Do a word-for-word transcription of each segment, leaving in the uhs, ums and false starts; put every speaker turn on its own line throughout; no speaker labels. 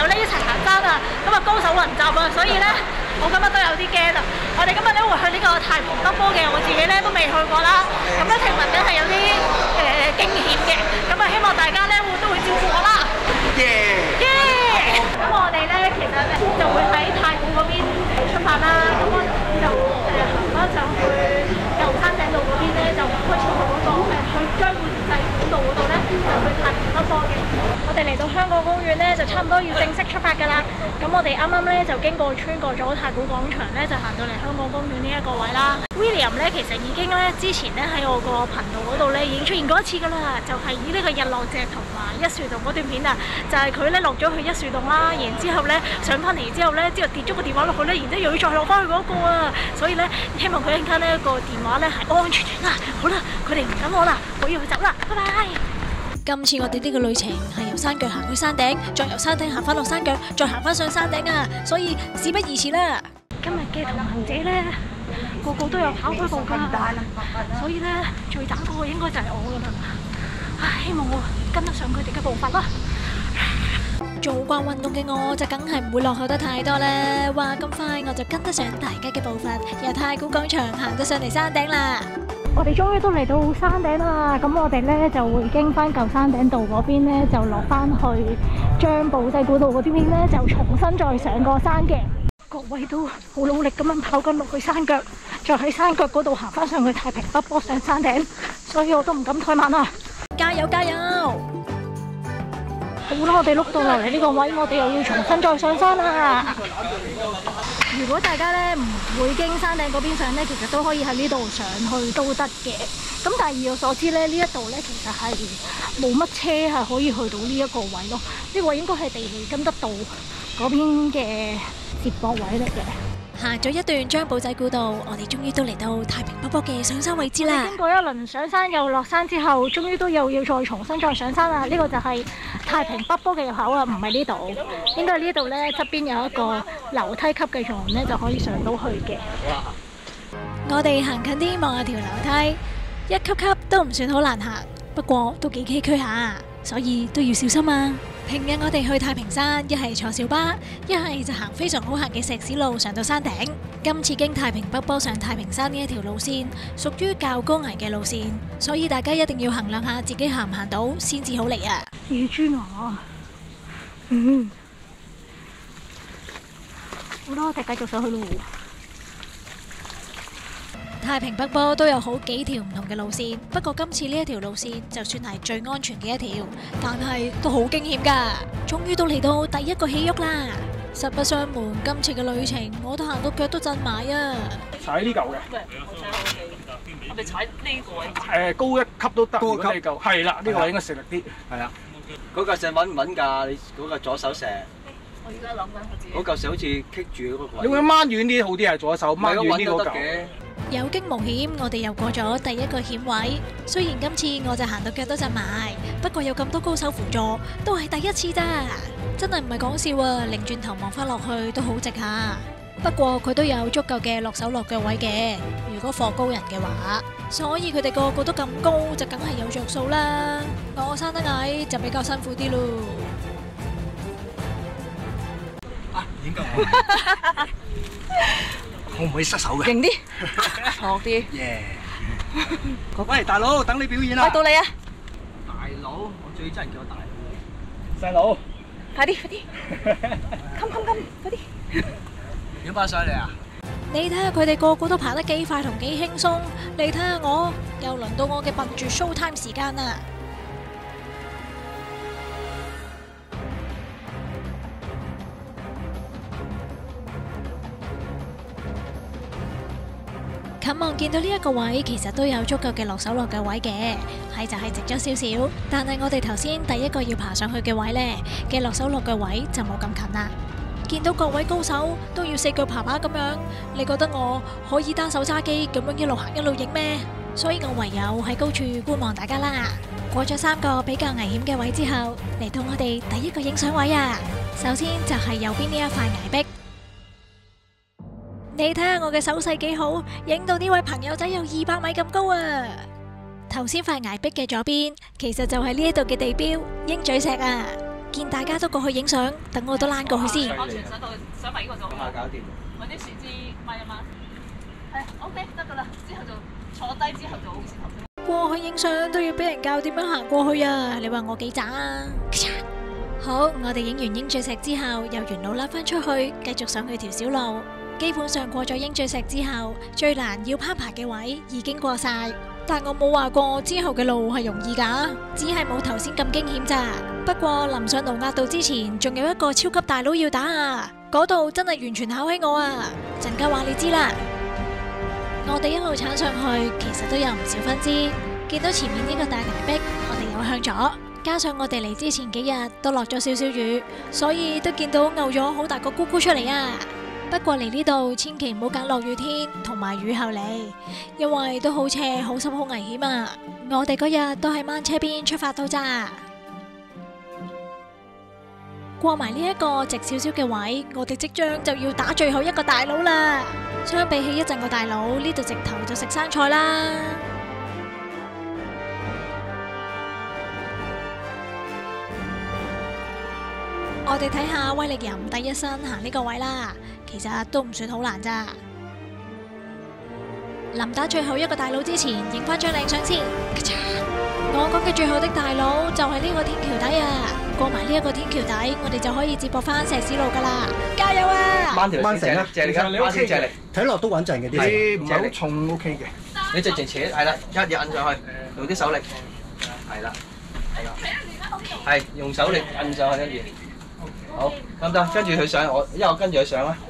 友咧一齊行山啊，咁啊高手雲集啊，所以咧我今日都有啲驚啊！我哋今日咧會去呢個太平北坡嘅，我自己咧都未去過啦。咁咧聽聞咧係有啲誒驚險嘅，咁啊希望大家咧會都會照顧我啦。耶耶！咁我哋咧其實咧就會喺太古嗰邊出發啦，咁我就誒行翻上去舊山頂道嗰邊咧，就開始去嗰個誒去將軍澳細古道嗰度咧，就去太平北坡嘅。我哋嚟到香港公園咧，就差唔多要正式出發㗎啦。咁我哋啱啱咧就經過穿過咗太古廣場咧，就行到嚟香港公園呢一個位啦。William 咧其實已經咧之前咧喺我個頻道嗰度咧已經出現過一次㗎啦，就係以呢個日落石同埋一樹洞嗰段片啊，就係佢咧落咗去一樹洞啦，然之後咧上翻嚟之後咧，之後跌咗個電話落去咧，然之後又要再落翻去嗰個啊，所以咧希望佢一陣間呢個電話咧係安安全全啦。好啦，佢哋唔等我啦，我要去走啦，拜拜。
今次我哋呢個旅程係由山腳行去山頂，再由山頂行翻落山腳，再行翻上山頂啊！所以事不宜遲啦。
今日嘅同行者咧，個個都有跑開步㗎，所以咧最渣嗰個應該就係我㗎啦。唉，希望我跟得上佢哋嘅步伐啦。
做慣運動嘅我就梗係唔會落後得太多啦。話咁快我就跟得上大家嘅步伐，由太古廣場行到上嚟山頂啦。
我哋終於都嚟到山頂啦，咁我哋咧就會經翻舊山頂道嗰邊咧，就落翻去張保濟古道嗰邊咧，就重新再上個山嘅。各位都好努力咁樣跑緊落去山腳，再喺山腳嗰度行翻上去太平北坡上山頂，所以我都唔敢太慢啦。
加油加油！
好啦，我哋碌到落嚟呢個位，我哋又要重新再上山啦。如果大家咧唔會經山頂嗰邊上咧，其實都可以喺呢度上去都得嘅。咁但係以我所知咧，呢一度咧其實係冇乜車係可以去到呢一個位咯。呢個應該係地利根德道嗰邊嘅接駁位嚟嘅。
行咗一段張保仔古道，我哋終於都嚟到太平北坡嘅上山位置啦。
經過一輪上山又落山之後，終於都又要再重新再上山啦。呢個就係太平北坡嘅入口啊，唔係呢度。應該係呢度呢側邊有一個樓梯級嘅門呢，就可以上到去嘅。
我哋行近啲望下條樓梯，一級級都唔算好難行，不過都幾崎嶇下，所以都要小心啊。平日我哋去太平山，一係坐小巴，一係就行非常好行嘅石屎路上到山頂。今次經太平北坡上太平山呢一條路線，屬於較高危嘅路線，所以大家一定要衡量下自己行唔行到先至好嚟啊！
野豬牙，嗯，好啦，我哋繼續上去咯。
太平北坡都有好幾條唔同嘅路線，不過今次呢一條路線就算係最安全嘅一條，但係都好驚險㗎。終於都嚟到第一個起喐啦！實不相瞞，今次嘅旅程我都行到腳都震埋啊！
踩呢嚿嘅，
我哋踩呢個位。
誒高一級都得，高一級呢嚿係啦，呢個應該食力啲，係啊。
嗰嚿石穩唔穩㗎？你嗰嚿左手石，
我而家諗緊我自己。
嗰嚿石好似棘住嗰個位。
你會掹遠啲好啲係左手，掹遠啲嗰嚿。
有驚無險，我哋又過咗第一個險位。雖然今次我就行到腳都震埋，不過有咁多高手輔助，都係第一次咋，真係唔係講笑啊！擰轉頭望翻落去都好值下。不過佢都有足夠嘅落手落腳位嘅，如果課高人嘅話，所以佢哋個個都咁高，就梗係有着數啦。我生得矮就比較辛苦啲咯。
啊，已經夠。可唔可以失手嘅？
勁啲，錯啲。
耶！喂，大佬，等你表演啦！
喂，到你啊！
大佬，我最憎人叫我大佬。
細佬，
快啲，快啲！冚冚冚，快啲！
點爬上嚟啊？
你睇下佢哋個個都爬得幾快同幾輕鬆，你睇下我，又輪到我嘅笨住 show time 時間啦！近望見到呢一個位，其實都有足夠嘅落手落腳位嘅，係就係直咗少少。但係我哋頭先第一個要爬上去嘅位呢，嘅落手落腳位就冇咁近啦。見到各位高手都要四腳爬爬咁樣，你覺得我可以單手揸機咁樣一路行一路影咩？所以我唯有喺高處觀望大家啦。過咗三個比較危險嘅位之後，嚟到我哋第一個影相位啊！首先就係右邊呢一塊崖壁。你睇下我嘅手勢幾好，影到呢位朋友仔有二百米咁高啊！頭先塊崖壁嘅左邊，其實就係呢一度嘅地標鷹嘴石啊！ 見大家都過去影相，等我都躝過去先。
安全上到上埋呢個度，
下搞掂。
揾啲樹枝掹一掹。係 OK 得㗎啦，之後就坐低之後就好似頭先。
過去影相都要俾人教點樣行過去啊！你話我幾渣啊？好，我哋影完英雀石之後，又沿路拉返出去，繼續上去條小路。基本上過咗英雀石之後，最難要攀爬嘅位已經過晒。但我冇話過之後嘅路係容易㗎，只係冇頭先咁驚險咋。不過臨上盧押道之前，仲有一個超級大佬要打啊！嗰度真係完全考起我啊！陣間話你知啦。我哋一路鏟上去，其實都有唔少分支。見到前面呢個大崖壁，我哋有向左。加上我哋嚟之前幾日都落咗少少雨，所以都見到漚咗好大個咕咕出嚟啊！不過嚟呢度千祈唔好揀落雨天同埋雨後嚟，因為都好斜、好濕、好危險啊！我哋嗰日都喺掹車邊出發到咋。過埋呢一個直少少嘅位，我哋即將就要打最後一個大佬啦。相比起一陣個大佬，呢度直頭就食生菜啦。我哋睇下威力人第一身行呢個位啦，其實都唔算好難咋。臨打最後一個大佬之前，影翻張靚相先。我講嘅最後的大佬就係呢個天橋底啊！過埋呢一個天橋底，我哋就可以接駁翻石屎路噶啦！加油啊！
掹條線啊！借力㗎，掹條借力。
睇落都穩陣嘅啲，
係
唔係好重 OK 嘅。
你直情扯係啦，一嘢摁上去，用啲手力，係啦，係啦，係用手力摁上去跟住。好，得唔得？跟住佢上，我因為我跟住佢上啦。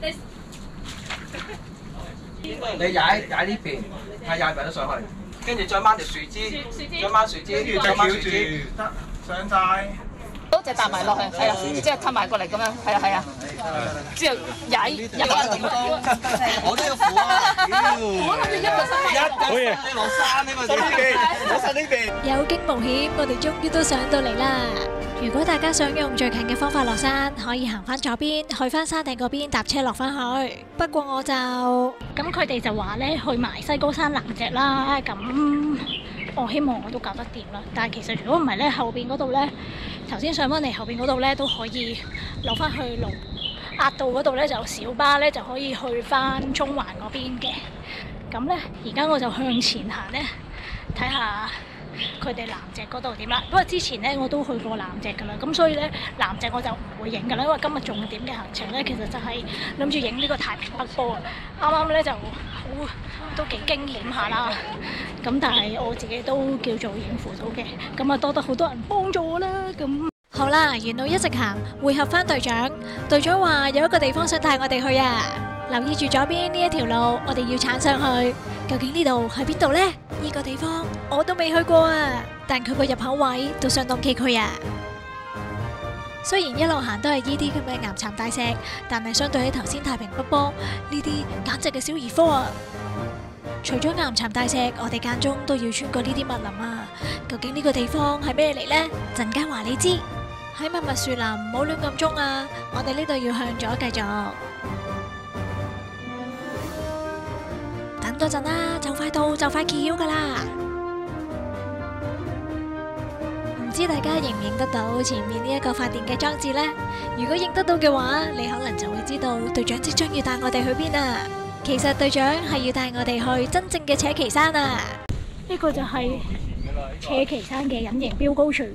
你踩踩呢邊，係踩埋得上去，跟住再掹條樹枝，再掹樹枝，再掹樹枝，
得上晒。
嗰隻搭埋落去，係啊，即係吞埋過嚟咁樣，係啊係啊。之後踩踩
我都要扶啊！
我諗住一個身
一個你落山呢個呢邊，我實呢邊。
有驚無險，我哋終於都上到嚟啦！如果大家想用最近嘅方法落山，可以行翻左邊，去翻山頂嗰邊搭車落翻去。不過我就咁，佢哋就話咧去埋西高山南脊啦。咁我希望我都搞得掂啦。但係其實如果唔係咧，後邊嗰度咧，頭先上翻嚟後邊嗰度咧都可以落翻去盧押道嗰度咧，就小巴咧就可以去翻中環嗰邊嘅。咁咧而家我就向前行咧，睇下佢哋南脊嗰度點啦？因為之前咧我都去過南脊噶啦，咁所以咧南脊我就唔會影噶啦。因為今日重點嘅行程咧，其實就係諗住影呢個太平北坡啊。啱啱咧就好都幾驚險下啦，咁但係我自己都叫做應付到嘅。咁啊多得好多人幫助我啦。咁好啦，沿路一直行，會合翻隊長。隊長話有一個地方想帶我哋去啊！留意住左邊呢一條路，我哋要鏟上去。究竟呢度係邊度呢？呢個地方我都未去過啊，但佢個入口位都相當崎嶇啊。雖然一路行都係呢啲咁嘅岩巉大石，但係相對喺頭先太平北坡呢啲簡直嘅小兒科啊。除咗岩巉大石，我哋間中都要穿過呢啲密林啊。究竟呢個地方係咩嚟呢？陣間話你知。喺密密樹林唔好亂咁衝啊！我哋呢度要向左繼續。等多陣啦，就快到，就快揭曉噶啦。唔知大家認唔認得到前面呢一個發電嘅裝置呢？如果認得到嘅話，你可能就會知道隊長即將要帶我哋去邊啊！其實隊長係要帶我哋去真正嘅扯旗山啊！呢個就係扯旗山嘅隱形標高柱，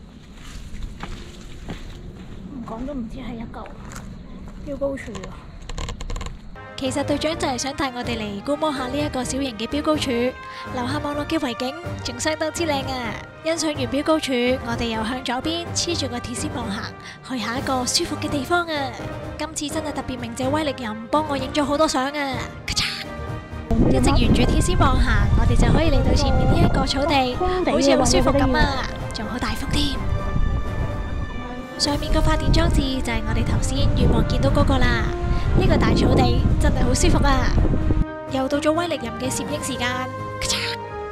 唔講都唔知係一嚿標高柱啊！其實隊長就係想帶我哋嚟觀摩下呢一個小型嘅標高柱，留下望落嘅圍景，仲相當之靚啊！欣賞完標高柱，我哋又向左邊黐住個鐵絲網行，去下一個舒服嘅地方啊！今次真係特別鳴謝威力人幫我影咗好多相啊！咔嚓，一直沿住鐵絲網行，我哋就可以嚟到前面呢一個草地，好似好舒服咁啊！仲好大風添。上面個發電裝置就係我哋頭先遠望見到嗰個啦。呢個大草地真係好舒服啊！又到咗威力人嘅攝影時間，咔嚓！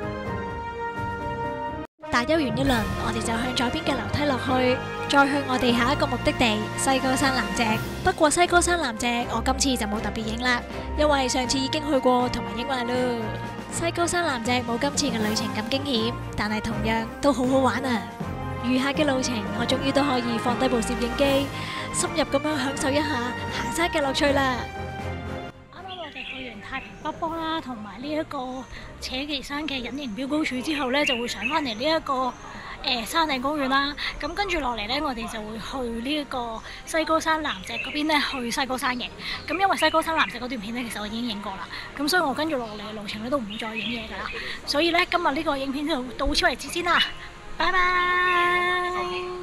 大休完一輪，我哋就向左邊嘅樓梯落去，再去我哋下一個目的地西高山南脊。不過西高山南脊我今次就冇特別影啦，因為上次已經去過同埋影埋咯。西高山南脊冇今次嘅旅程咁驚險，但係同樣都好好玩啊！ 餘下嘅路程，我終於都可以放低部攝影機，深入咁樣享受一下行山嘅樂趣啦。啱啱我哋去完太平北坡啦，同埋呢一個扯旗山嘅隱形標高柱之後呢，就會上翻嚟呢一個誒山頂公園啦。咁跟住落嚟呢，我哋就會去呢一個西高山南脊嗰邊呢，去西高山嘅。咁因為西高山南脊嗰段片呢，其實我已經影過啦。咁所以我跟住落嚟嘅路程呢，都唔會再影嘢㗎啦。所以呢，今日呢個影片就到此為止先啦。拜拜。